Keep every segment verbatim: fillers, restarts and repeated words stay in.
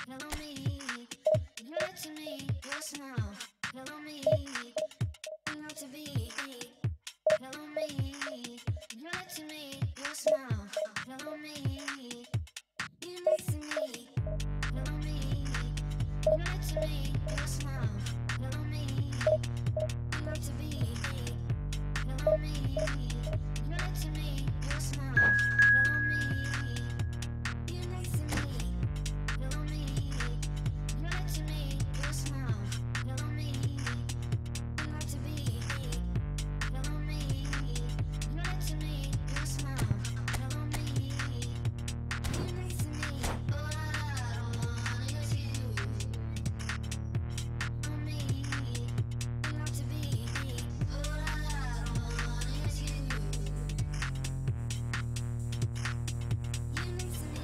Hello me, you lied to me, your smile. Hello me, not to be. Hello me, you lied to me, your smile. Hello me, you next to me. Hello me, you lied to me, your smile. Hello me, not to be. Hello me, you lied to me, your smile. Hello me, you next to me. Hello me, you lied to me, your smile. Hello me, not to be. Hello me, you lied to me, your smile. Hello me, you next to me. All I don't want is you. Hello me, not to be. All I don't want is you. You next to me.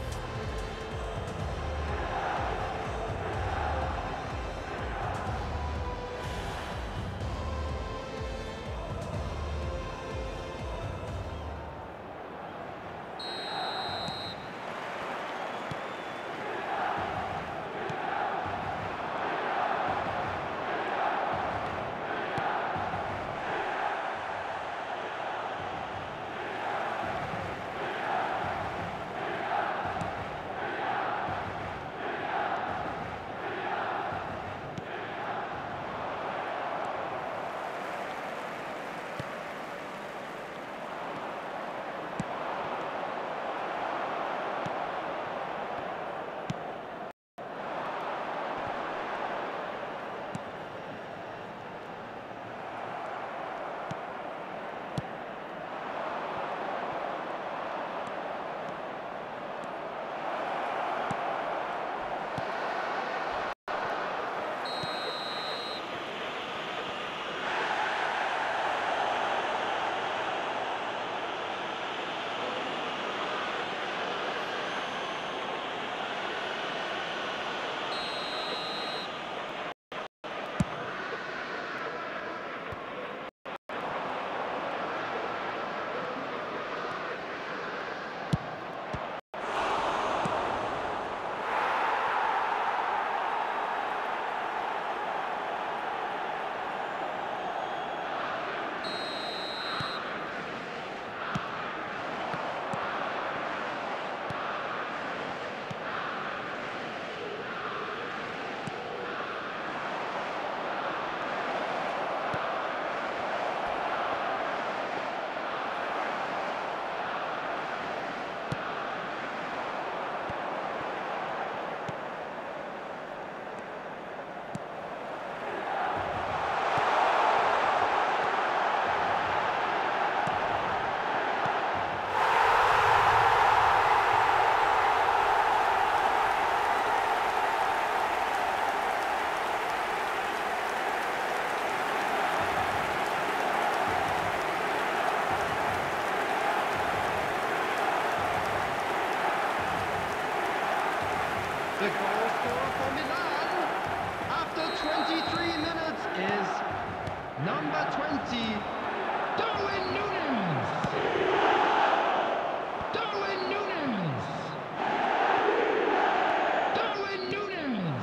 The goal scorer for Milan after twenty-three minutes is number twenty, Darwin Núñez. Darwin Núñez. Darwin Núñez.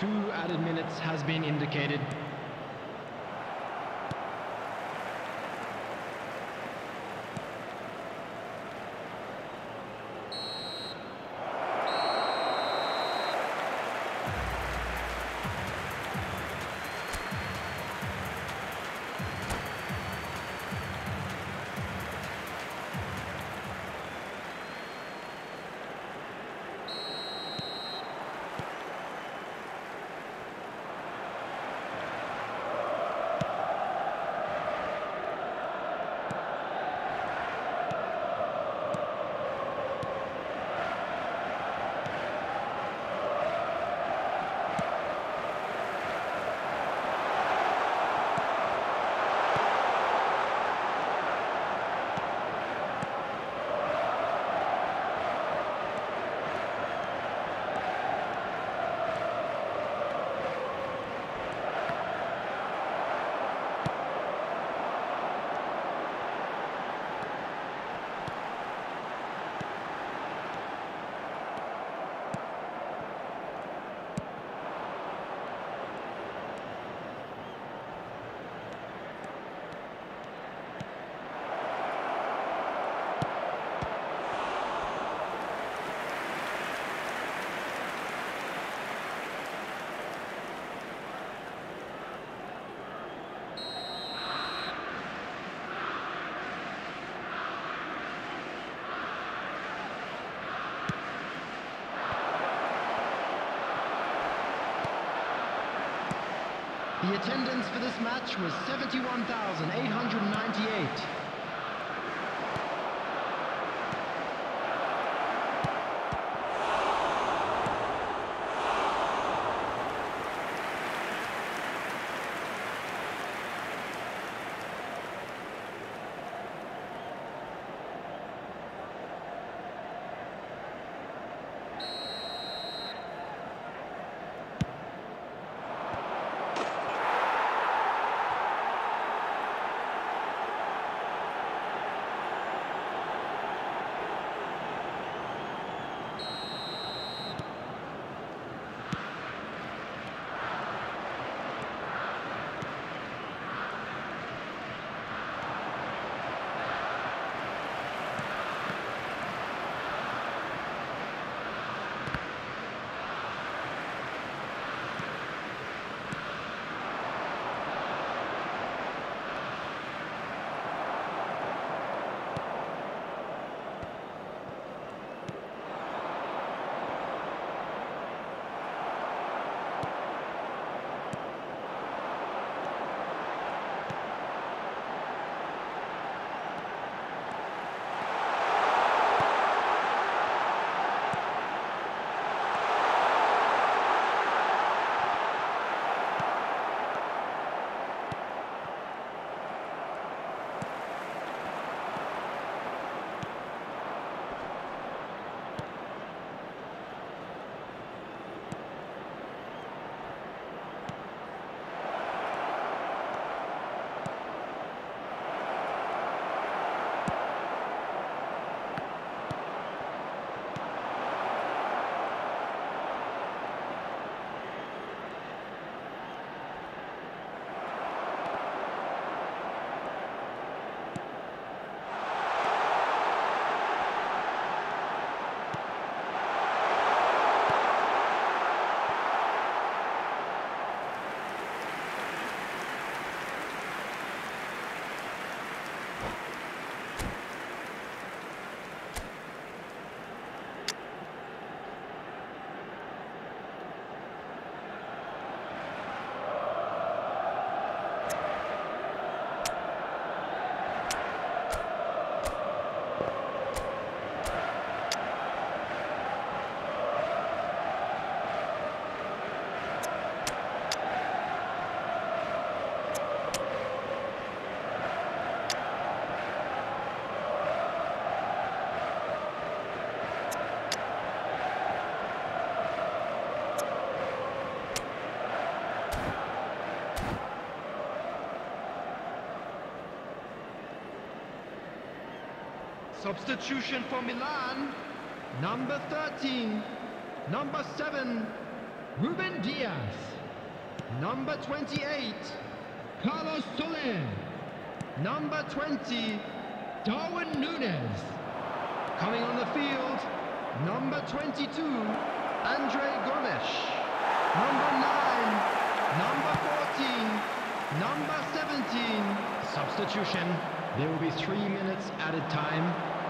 Two added minutes has been indicated. The attendance for this match was seventy-one thousand eight hundred ninety-eight. Substitution for Milan, number thirteen, number seven, Ruben Diaz. Number twenty-eight, Carlos Soler. number twenty, Darwin Nunez. coming on the field, number twenty-two, Andre Gomes. Number nine, number fourteen, number seventeen. Substitution. There will be three minutes added time.